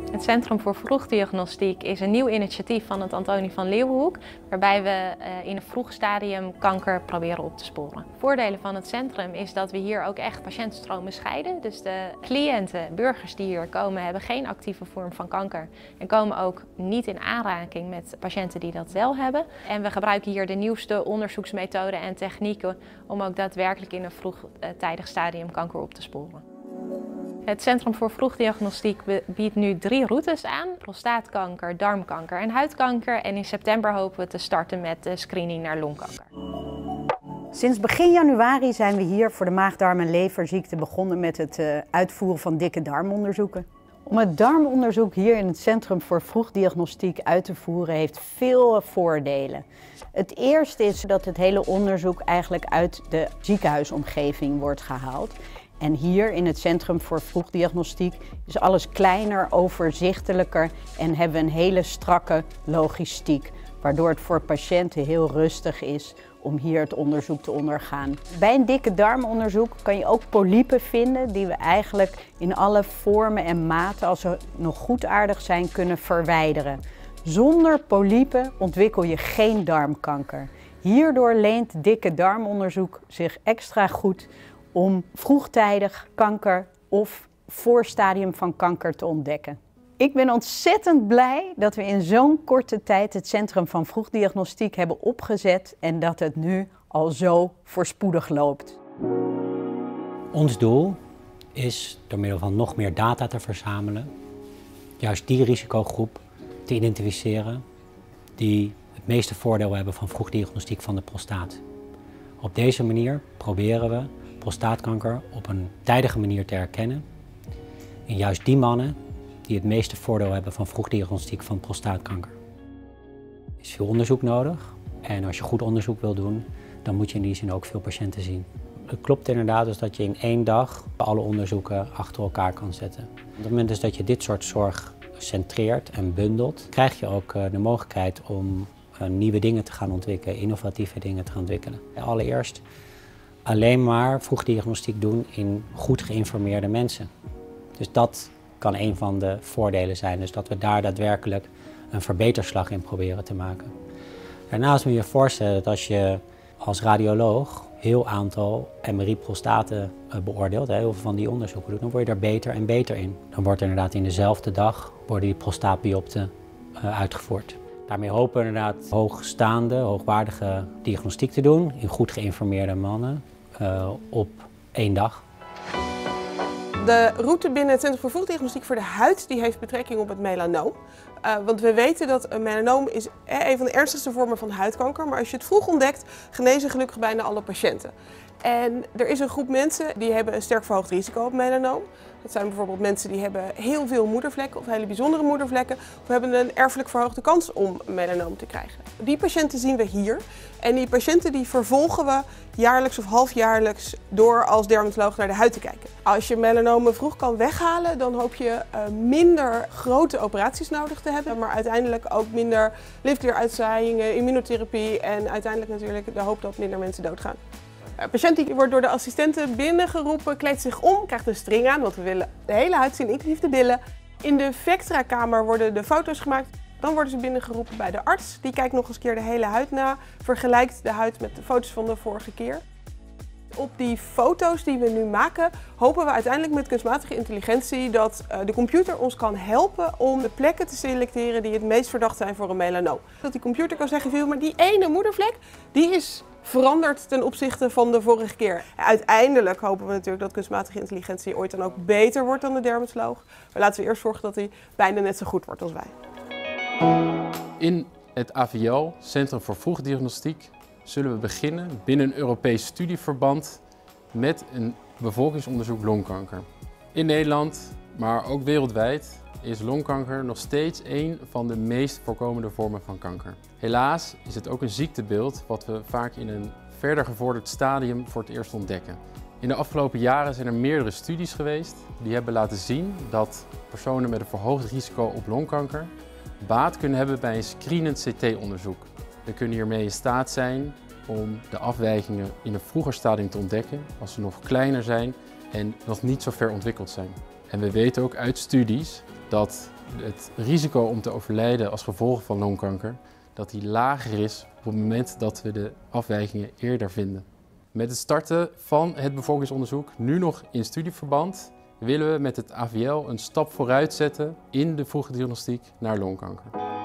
Het Centrum voor Vroegdiagnostiek is een nieuw initiatief van het Antonie van Leeuwenhoek, waarbij we in een vroeg stadium kanker proberen op te sporen. Voordelen van het centrum is dat we hier ook echt patiëntstromen scheiden. Dus de cliënten, burgers die hier komen, hebben geen actieve vorm van kanker en komen ook niet in aanraking met patiënten die dat wel hebben. En we gebruiken hier de nieuwste onderzoeksmethoden en technieken om ook daadwerkelijk in een vroegtijdig stadium kanker op te sporen. Het Centrum voor Vroegdiagnostiek biedt nu 3 routes aan: prostaatkanker, darmkanker en huidkanker. En in september hopen we te starten met de screening naar longkanker. Sinds begin januari zijn we hier voor de maag-, darm- en leverziekte begonnen met het uitvoeren van dikke darmonderzoeken. Om het darmonderzoek hier in het Centrum voor Vroegdiagnostiek uit te voeren heeft veel voordelen. Het eerste is dat het hele onderzoek eigenlijk uit de ziekenhuisomgeving wordt gehaald. En hier in het Centrum voor Vroegdiagnostiek is alles kleiner, overzichtelijker en hebben we een hele strakke logistiek, waardoor het voor patiënten heel rustig is om hier het onderzoek te ondergaan. Bij een dikke darmonderzoek kan je ook polypen vinden die we eigenlijk in alle vormen en maten, als ze nog goedaardig zijn, kunnen verwijderen. Zonder polypen ontwikkel je geen darmkanker. Hierdoor leent dikke darmonderzoek zich extra goed om vroegtijdig kanker of voorstadium van kanker te ontdekken. Ik ben ontzettend blij dat we in zo'n korte tijd het Centrum van Vroegdiagnostiek hebben opgezet en dat het nu al zo voorspoedig loopt. Ons doel is door middel van nog meer data te verzamelen, juist die risicogroep te identificeren die het meeste voordeel hebben van vroegdiagnostiek van de prostaat. Op deze manier proberen we prostaatkanker op een tijdige manier te herkennen in juist die mannen die het meeste voordeel hebben van vroegdiagnostiek van prostaatkanker. Er is veel onderzoek nodig en als je goed onderzoek wil doen, dan moet je in die zin ook veel patiënten zien. Het klopt inderdaad dus dat je in 1 dag alle onderzoeken achter elkaar kan zetten. Op het moment dus dat je dit soort zorg centreert en bundelt, krijg je ook de mogelijkheid om nieuwe dingen te gaan ontwikkelen, innovatieve dingen te gaan ontwikkelen. Allereerst alleen maar vroegdiagnostiek doen in goed geïnformeerde mensen. Dus dat kan een van de voordelen zijn, dus dat we daar daadwerkelijk een verbeterslag in proberen te maken. Daarnaast moet je je voorstellen dat als je als radioloog heel aantal MRI-prostaten beoordeelt, heel veel van die onderzoeken doet, dan word je daar beter en beter in. Dan wordt inderdaad in dezelfde dag worden die prostaatbiopten uitgevoerd. Daarmee hopen we inderdaad hoogstaande, hoogwaardige diagnostiek te doen in goed geïnformeerde mannen op 1 dag. De route binnen het Centrum voor Vroegdiagnostiek voor de huid die heeft betrekking op het melanoom. Want we weten dat een melanoom is een van de ernstigste vormen van huidkanker. Maar als je het vroeg ontdekt, genezen gelukkig bijna alle patiënten. En er is een groep mensen die hebben een sterk verhoogd risico op melanoom. Dat zijn bijvoorbeeld mensen die hebben heel veel moedervlekken of hele bijzondere moedervlekken. Of hebben een erfelijk verhoogde kans om melanoom te krijgen. Die patiënten zien we hier. En die patiënten die vervolgen we jaarlijks of halfjaarlijks door als dermatoloog naar de huid te kijken. Als je melanomen vroeg kan weghalen, dan hoop je minder grote operaties nodig te hebben. Maar uiteindelijk ook minder lymfeklieruitzaaiingen, immunotherapie en uiteindelijk natuurlijk de hoop dat minder mensen doodgaan. Een patiënt die wordt door de assistenten binnengeroepen, kleedt zich om, krijgt een string aan, want we willen de hele huid zien, inclusief de billen. In de Vectra-kamer worden de foto's gemaakt. Dan worden ze binnengeroepen bij de arts. Die kijkt nog eens keer de hele huid na, vergelijkt de huid met de foto's van de vorige keer. Op die foto's die we nu maken, hopen we uiteindelijk met kunstmatige intelligentie dat de computer ons kan helpen om de plekken te selecteren die het meest verdacht zijn voor een melanoom. Dat die computer kan zeggen, maar die ene moedervlek, die is veranderd ten opzichte van de vorige keer. Uiteindelijk hopen we natuurlijk dat kunstmatige intelligentie ooit dan ook beter wordt dan de dermatoloog. Maar laten we eerst zorgen dat hij bijna net zo goed wordt als wij. In het AVL, Centrum voor Vroegdiagnostiek, zullen we beginnen binnen een Europees studieverband met een bevolkingsonderzoek longkanker. In Nederland, maar ook wereldwijd, is longkanker nog steeds een van de meest voorkomende vormen van kanker. Helaas is het ook een ziektebeeld wat we vaak in een verder gevorderd stadium voor het eerst ontdekken. In de afgelopen jaren zijn er meerdere studies geweest die hebben laten zien dat personen met een verhoogd risico op longkanker baat kunnen hebben bij een screenend CT-onderzoek. We kunnen hiermee in staat zijn om de afwijkingen in een vroeger stadium te ontdekken als ze nog kleiner zijn en nog niet zo ver ontwikkeld zijn. En we weten ook uit studies dat het risico om te overlijden als gevolg van longkanker dat die lager is op het moment dat we de afwijkingen eerder vinden. Met het starten van het bevolkingsonderzoek, nu nog in studieverband, willen we met het AVL een stap vooruit zetten in de vroege diagnostiek naar longkanker.